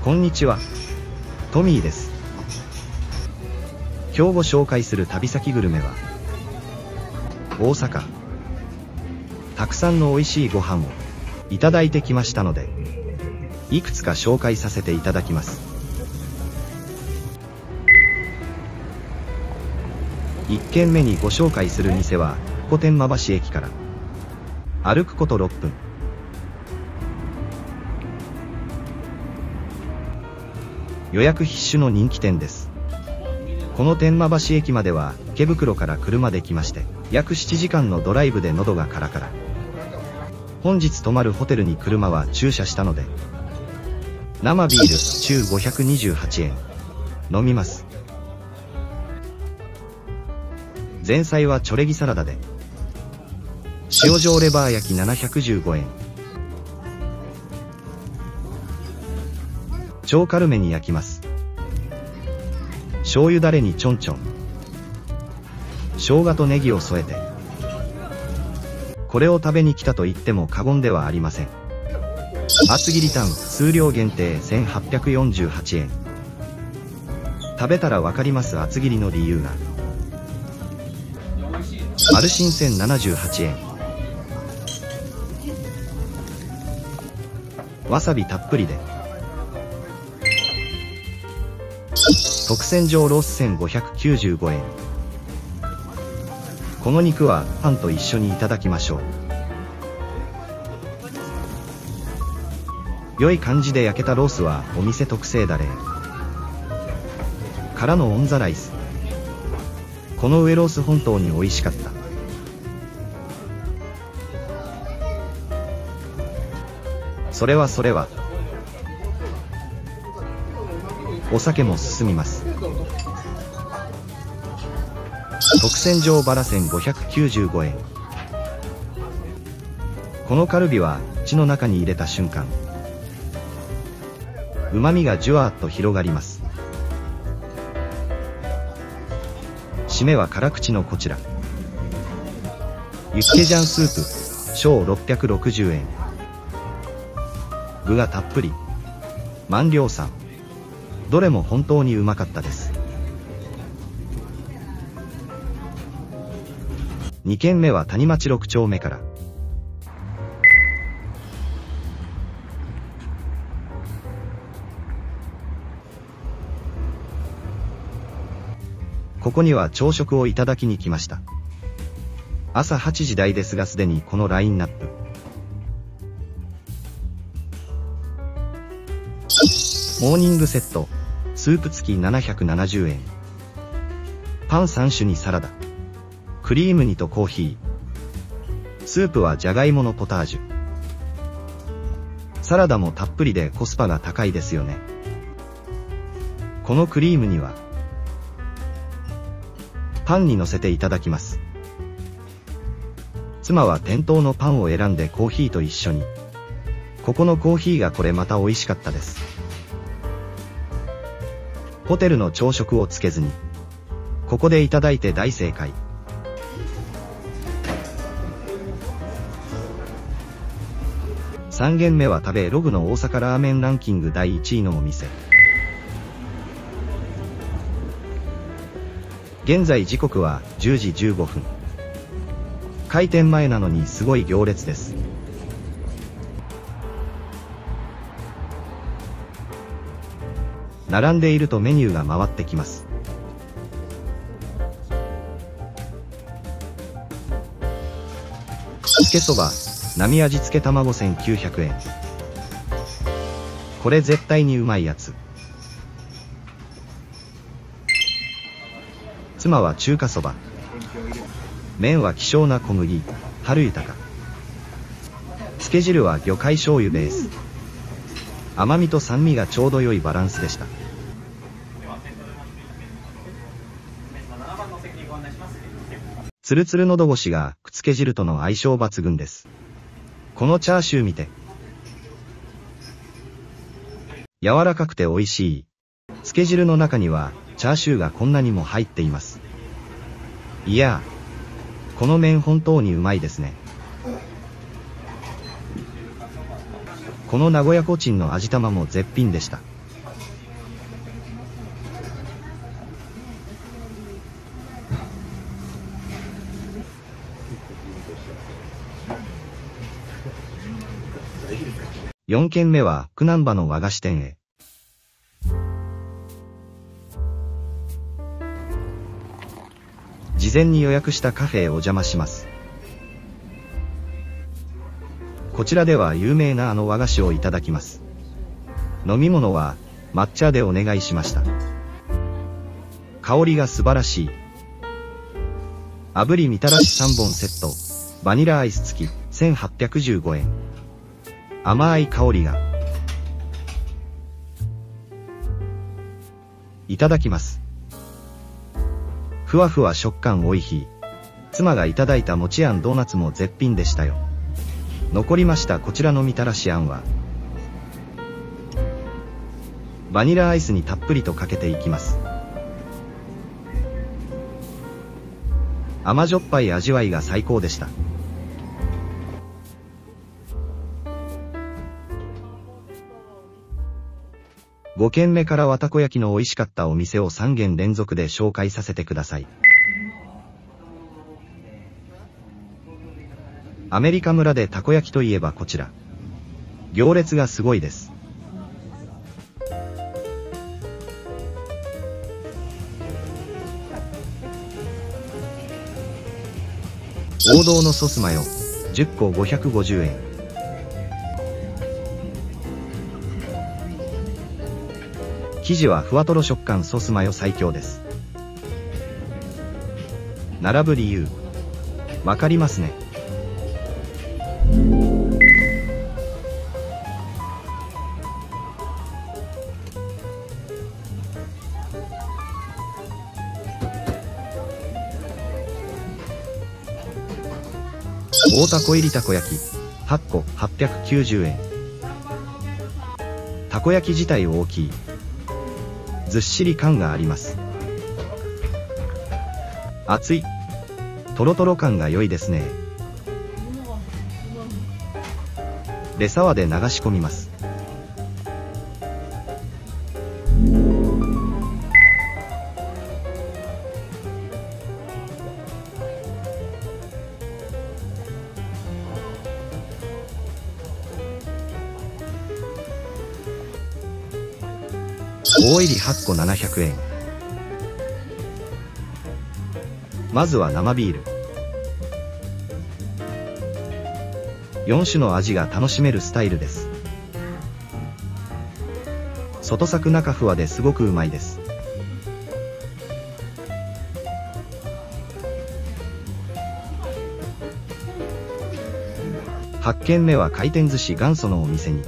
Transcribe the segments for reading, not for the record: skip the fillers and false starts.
こんにちは、トミーです。今日ご紹介する旅先グルメは大阪。たくさんの美味しいご飯をいただいてきましたので、いくつか紹介させていただきます。1軒目にご紹介する店は小天満橋駅から歩くこと6分。予約必須の人気店です。この天満橋駅までは池袋から車で来まして、約7時間のドライブで喉がカラカラ。本日泊まるホテルに車は駐車したので、生ビール中528円飲みます。前菜はチョレギサラダで、塩状レバー焼き715円。超軽めに焼きます。醤油だれにちょんちょん、生姜とネギを添えて、これを食べに来たと言っても過言ではありません。厚切りタン数量限定1848円。食べたらわかります、厚切りの理由が。丸新1078円。わさびたっぷりで、特選上ロース1595円。この肉はパンと一緒にいただきましょう。良い感じで焼けたロースはお店特製ダレからのオンザライス。この上ロース本当に美味しかった。それはお酒も進みます。特選上バラ1595円。このカルビは口の中に入れた瞬間、旨味がじゅわーっと広がります。締めは辛口のこちら、ユッケジャンスープ小660円。具がたっぷり、満量さん。どれも本当にうまかったです。2軒目は谷町6丁目から。ここには朝食をいただきに来ました。朝8時台ですがすでにこのラインナップ。モーニングセットスープ付き770円。パン3種にサラダ、クリーム煮とコーヒー。スープはじゃがいものポタージュ。サラダもたっぷりでコスパが高いですよね。このクリーム煮はパンに乗せていただきます。妻は店頭のパンを選んでコーヒーと一緒に。ここのコーヒーがこれまた美味しかったです。ホテルの朝食をつけずに、ここでいただいて大正解。3軒目は食べログの大阪ラーメンランキング第1位のお店。現在時刻は10時15分。開店前なのにすごい行列です。並んでいるとメニューが回ってきます。つけそば並味付け卵1900円。これ絶対にうまいやつ。妻は中華そば。麺は希少な小麦春豊。つけ汁は魚介醤油ベース。甘みと酸味がちょうど良いバランスでした。つるつるのど越しがつけ汁との相性抜群です。このチャーシュー見て。柔らかくて美味しい。つけ汁の中にはチャーシューがこんなにも入っています。いやー、この麺本当にうまいですね。この名古屋コチンの味玉も絶品でした。 4軒目は九南場の和菓子店へ。事前に予約したカフェへお邪魔します。こちらでは有名なあの和菓子をいただきます。飲み物は抹茶でお願いしました。香りが素晴らしい。炙りみたらし3本セット、バニラアイス付き、1815円。甘い香りが。いただきます。ふわふわ食感おいしい。妻がいただいた餅あんドーナツも絶品でしたよ。残りましたこちらのみたらしあんは、バニラアイスにたっぷりとかけていきます。甘じょっぱい味わいが最高でした。5軒目からはたこ焼きの美味しかったお店を3軒連続で紹介させてください。アメリカ村でたこ焼きといえばこちら。行列がすごいです。王道のソスマヨ、10個550円。生地はふわとろ食感ソスマヨ最強です。並ぶ理由、わかりますね。大たこ入りたこ焼き、8個890円。たこ焼き自体大きい。ずっしり感があります。熱い。とろとろ感が良いですね。レサワで流し込みます。大入り8個700円。まずは生ビール。4種の味が楽しめるスタイルです。外サク中ふわですごくうまいです。8軒目は回転寿司元祖のお店に。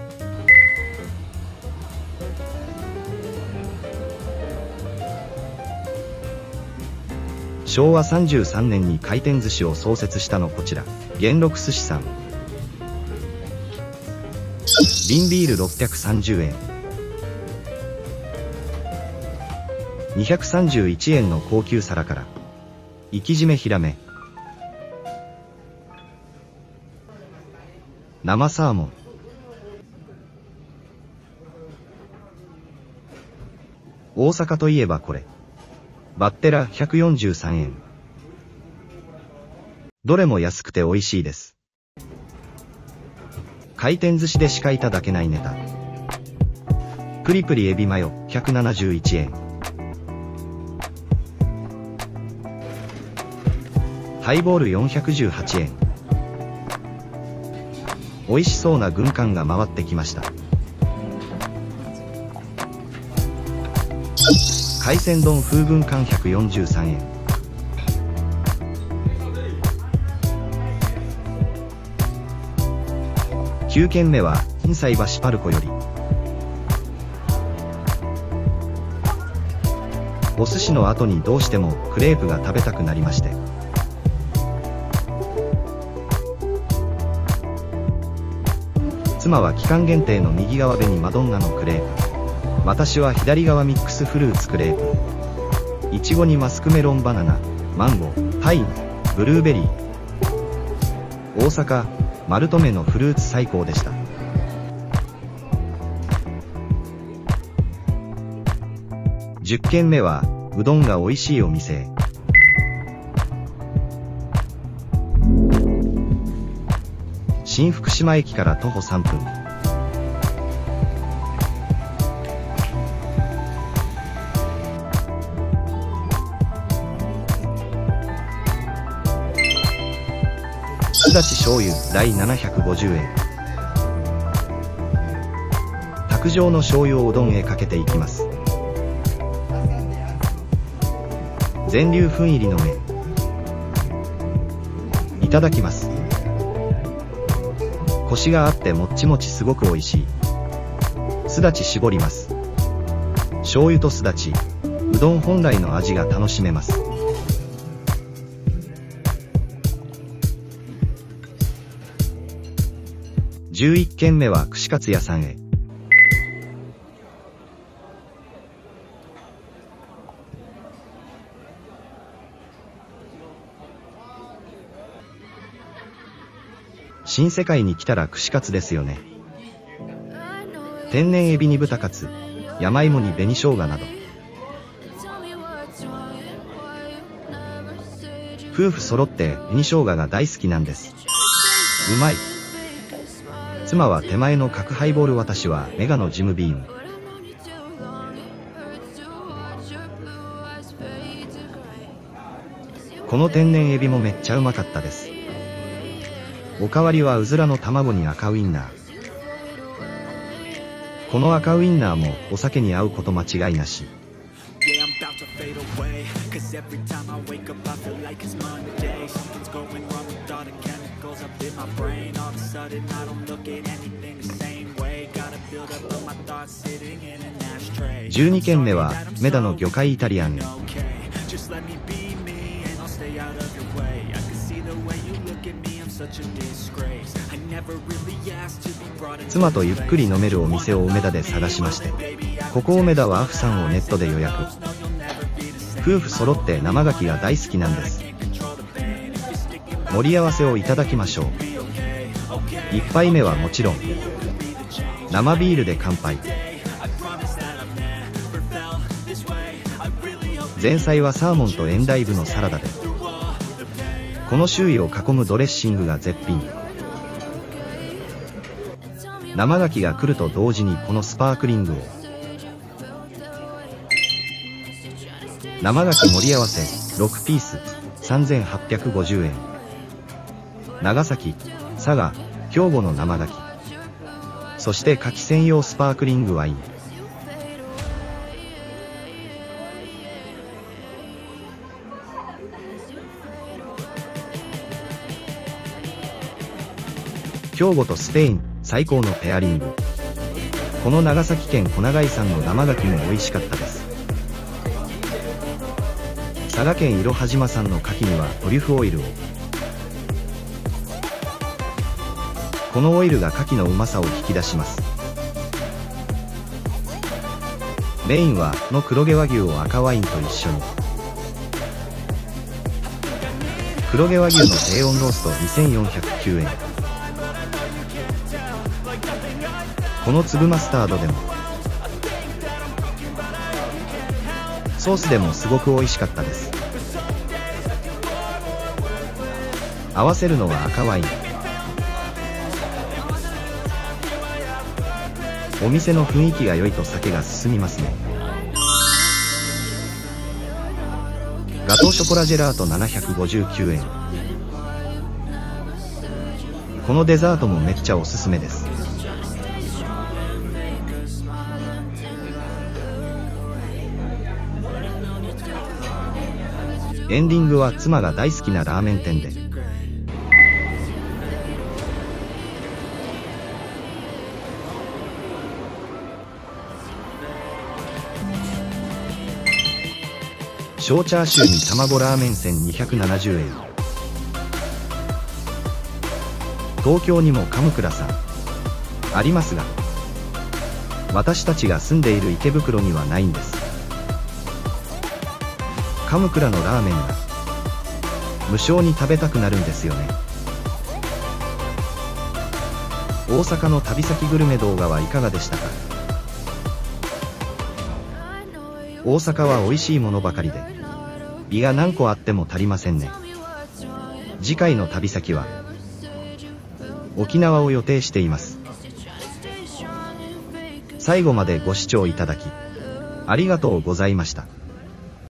昭和33年に回転寿司を創設したのこちら、元禄寿司さん。瓶ビール630円。231円の高級皿から、生き締めヒラメ。生サーモン。大阪といえばこれ。バッテラ143円。どれも安くて美味しいです。回転寿司でしかいただけないネタ。プリプリエビマヨ171円。ハイボール418円。美味しそうな軍艦が回ってきました。海鮮丼風軍艦143円。9軒目は心斎橋パルコより。お寿司の後にどうしてもクレープが食べたくなりまして。妻は期間限定の右側紅マドンナのクレープ。私は左側ミックスフルーツクレープ。いちごにマスクメロンバナナ、マンゴー、パイン、ブルーベリー。大阪、マルトメのフルーツ最高でした。10軒目は、うどんが美味しいお店へ。新福島駅から徒歩3分。 だち醤油第750円。卓上の醤油をうどんへかけていきます。全粒粉入りの麺。いただきます。コシがあってもっちもち、すごく美味しい。すだち絞ります。醤油とすだち、うどん本来の味が楽しめます。11軒目は串カツ屋さんへ。新世界に来たら串カツですよね。天然エビに豚カツ、山芋に紅生姜など。夫婦揃って紅生姜が大好きなんです。うまい。妻は手前の角ハイボール、私はメガのジムビーム。この天然エビもめっちゃうまかったです。おかわりはうずらの卵に赤ウインナー。この赤ウインナーもお酒に合うこと間違いなし。12軒目はメダの魚介イタリアンへ。妻とゆっくり飲めるお店を梅田で探しまして、ここ梅田はアフさんをネットで予約。夫婦揃って生牡蠣が大好きなんです。盛り合わせをいただきましょう。1杯目はもちろん生ビールで乾杯。前菜はサーモンとエンダイブのサラダで、この周囲を囲むドレッシングが絶品。生牡蠣が来ると同時にこのスパークリングを。生牡蠣盛り合わせ6ピース3850円。長崎、佐賀、兵庫の生牡蠣。そして牡蠣専用スパークリングワイン。兵庫とスペイン、最高のペアリング。この長崎県小長井産の生牡蠣も美味しかったです。佐賀県いろは島産の牡蠣にはトリュフオイルを。このオイルが牡蠣のうまさを引き出します。メインはの黒毛和牛を赤ワインと一緒に。黒毛和牛の低温ロースト2409円。この粒マスタードでもソースでもすごく美味しかったです。合わせるのは赤ワイン。お店の雰囲気が良いと酒が進みますね。ガトーショコラジェラート759円。このデザートもめっちゃおすすめです。エンディングは妻が大好きなラーメン店で。小チャーシューに卵ラーメン1270円。東京にもカムクラさんありますが、私たちが住んでいる池袋にはないんです。カムクラのラーメンが無償に食べたくなるんですよね。大阪の旅先グルメ動画はいかがでしたか？大阪は美味しいものばかりで、胃が何個あっても足りませんね。次回の旅先は沖縄を予定しています。最後までご視聴いただきありがとうございました。